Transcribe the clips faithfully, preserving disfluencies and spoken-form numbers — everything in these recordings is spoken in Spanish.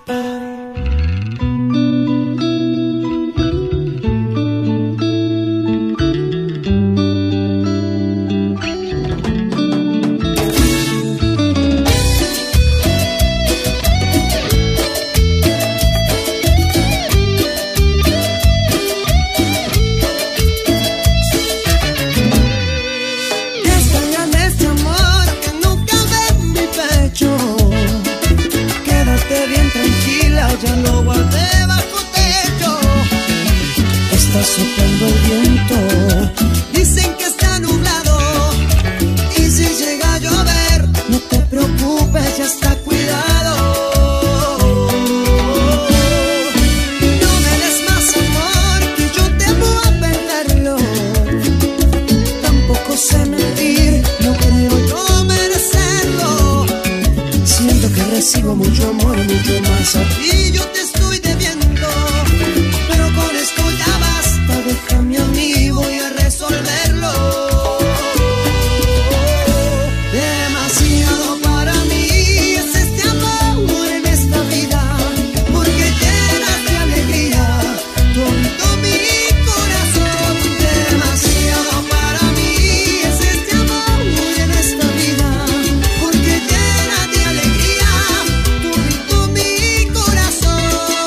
Ya lo guardé bajo techo. Está soplando el viento, dicen que está nublado, y si llega a llover, no te preocupes, ya está cuidado. No me des más amor, que yo temo a perderlo. Tampoco sé mentir, no creo yo merecerlo. Siento que recibo mucho amor, mucho más a ti. Yo te estoy debiendo, pero con esto ya basta. Déjame a mí, voy a resolverlo. Demasiado para mí es este amor en esta vida, porque llenas de alegría todo mi corazón. Demasiado para mí es este amor en esta vida, porque llena de alegría todo mi corazón.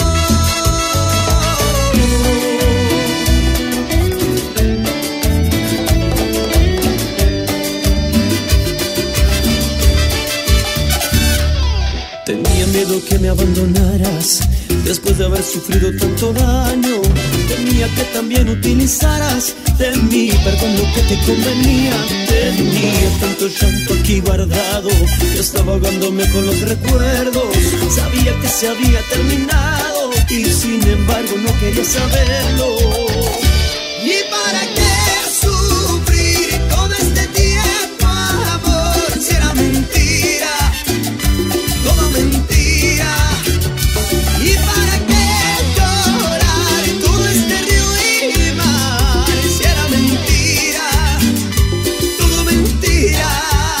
Tenía miedo que me abandonaras después de haber sufrido tanto daño. Temía que también utilizaras de mí, perdón, lo que te convenía. Tenía tanto llanto aquí guardado que estaba ahogándome con los recuerdos. Sabía que se había terminado y sin embargo no quería saberlo. ¿Y para qué sufrir todo este tiempo, amor, si era mentira? Todo mentira. ¿Y para qué llorar todo este río y mar, si era mentira? Todo mentira.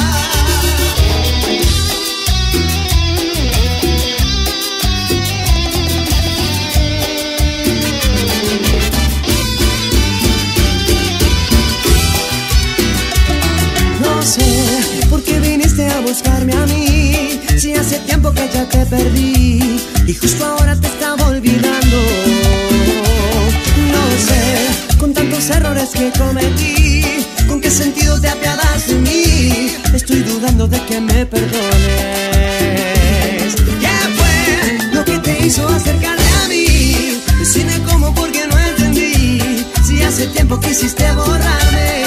No sé por qué viniste a buscarme a mí, si hace tiempo que ya te perdí y justo ahora te estaba olvidando. No sé, con tantos errores que cometí, con qué sentido te apiadas de mí. Estoy dudando de que me perdones. ¿Qué fue lo que te hizo acercarte a mí? Decime cómo, porque no entendí. Si hace tiempo quisiste borrarme.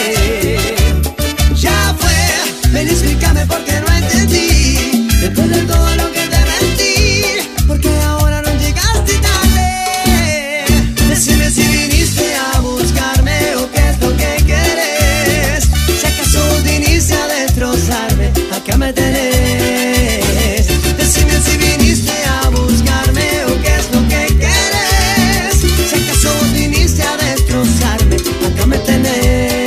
Ya fue, ven y explícame porque no entendí. Después de todo lo que te mentí, porque ahora no llegaste tarde. Decime si viniste a buscarme o qué es lo que quieres. Si acaso viniste a destrozarme, acá me tenés. Decime si viniste a buscarme o qué es lo que quieres. Si acaso viniste a destrozarme, acá me tenés.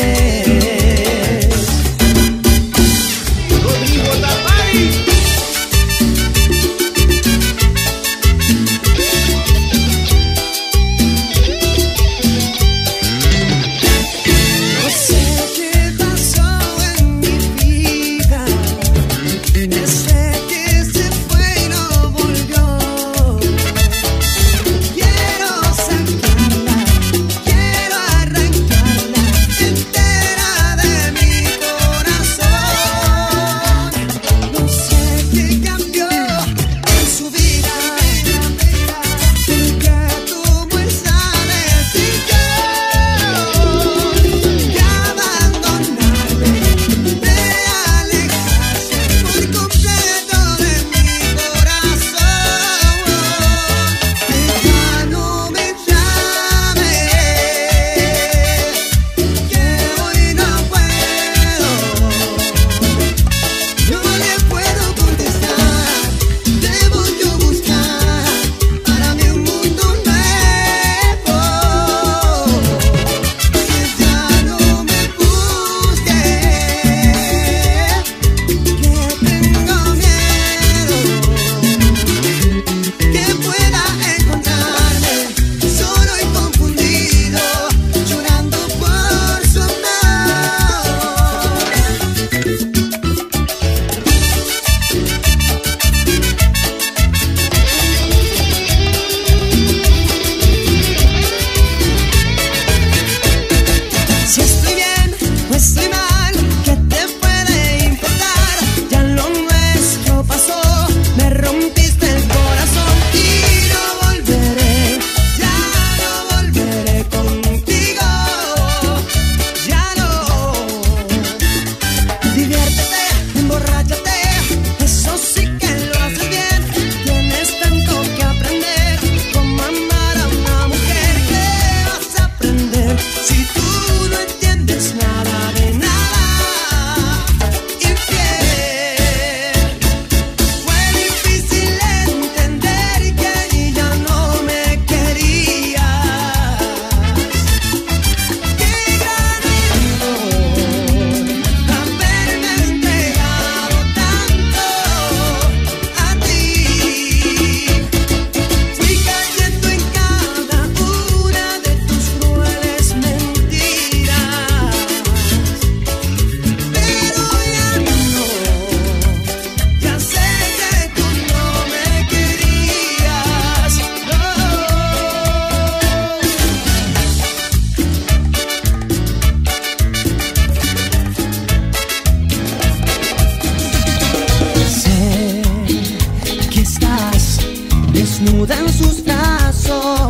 desnuda en sus brazos,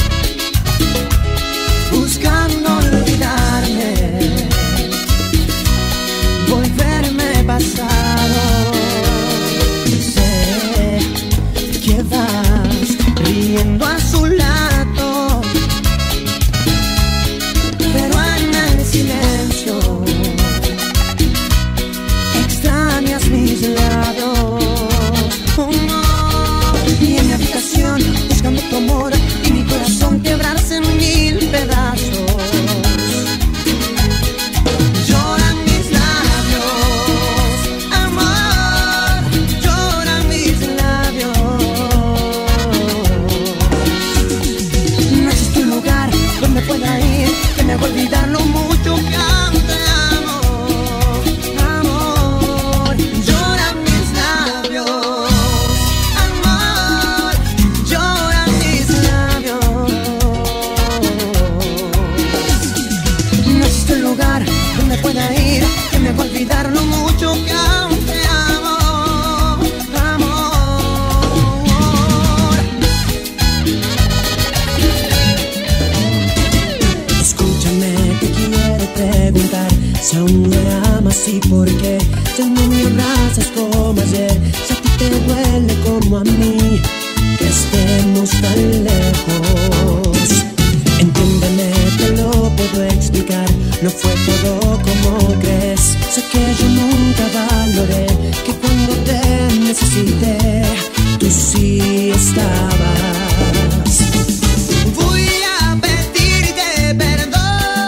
buscando olvidarme, volverme pasado. Sé que vas riendo a su lado, pero en el silencio extrañas mis labios. Oh, no. Y en mi habitación buscando tu amor y mi corazón quebrarse en mil pedazos. Lloran mis labios, amor, lloran mis labios. No existe un lugar donde pueda ir que me haga olvidar lo mucho que aún te amo. Amor, lloran mis labios, amor, lloran mis labios. No existe un lugar donde pueda ir que me haga olvidar lo mucho que aún te amo. Amor. Escúchame, te quiero preguntar si aún me amas y por qué ya no me abrazas como ayer, si a ti te duele como a mí que estemos tan lejos. Entiéndeme, te lo puedo explicar, no fue todo como crees. Sé que yo nunca valoré que cuando te necesité tú sí estabas. Voy a pedirte perdón,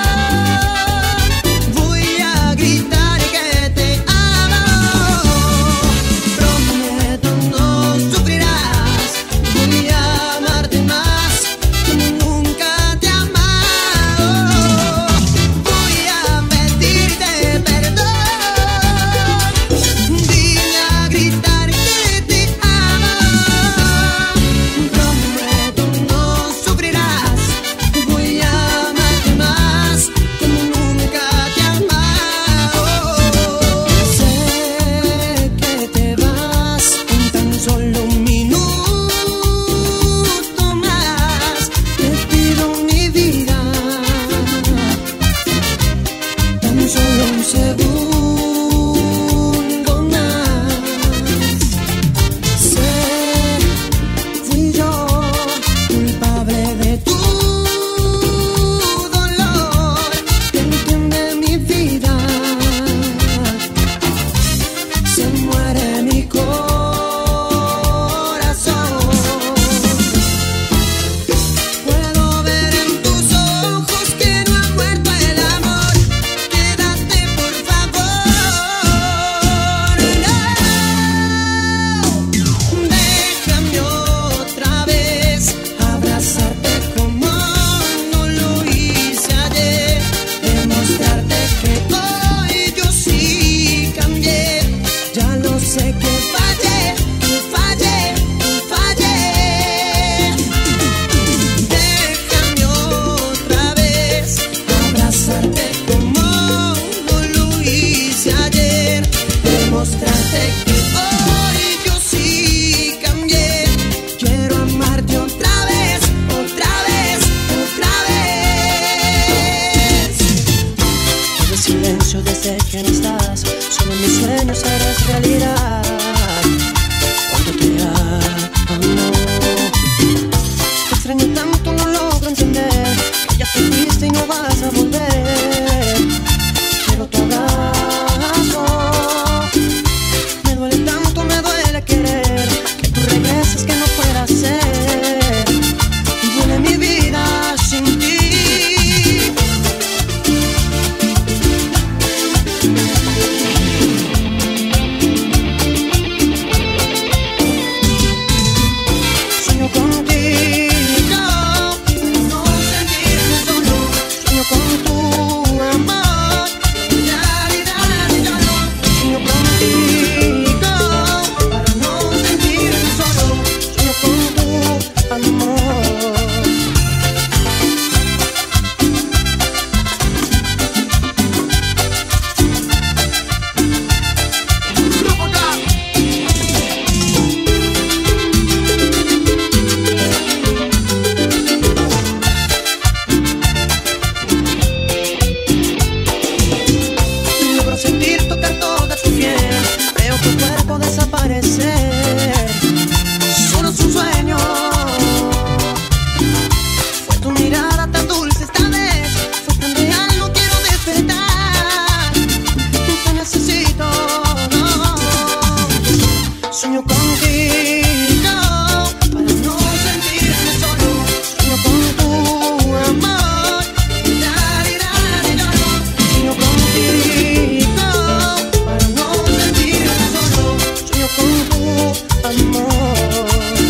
voy a gritar que te amo. Prometo no sufrirás, voy a amarte más como nunca te he amado. Voy a pedirte perdón, vine a gritar que Sueño contigo para no sentirme solo. Sueño con tu amor. Sueño contigo para no sentirme solo. Sueño con tu amor.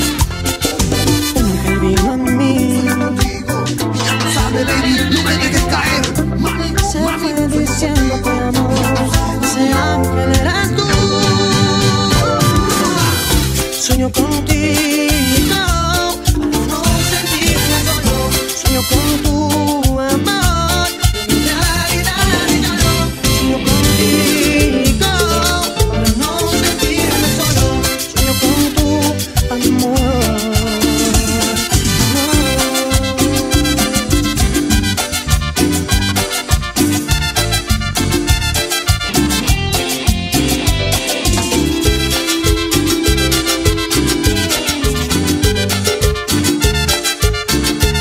Un vino en mí. Sabe, baby, no me dejes caer. Se fue diciendo que amor, ese ángel eras tú. Sueño contigo para no sentirme solo. Sueño con tu amor. Sueño contigo para no sentirme solo. Sueño con tu amor.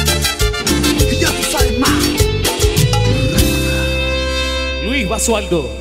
Ya tú sabes más. Luis Basualdo.